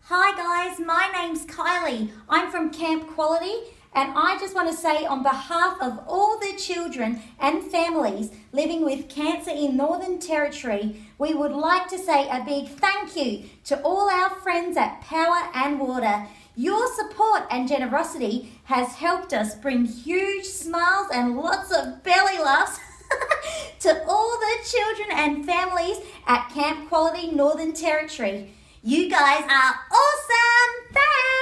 Hi guys, my name's Kylie. I'm from Camp Quality, and I just want to say on behalf of all the children and families living with cancer in Northern Territory, we would like to say a big thank you to all our friends at Power and Water. Your support and generosity has helped us bring huge smiles and lots of belly laughs to all the children and families at Camp Quality Northern Territory. You guys are awesome! Thanks!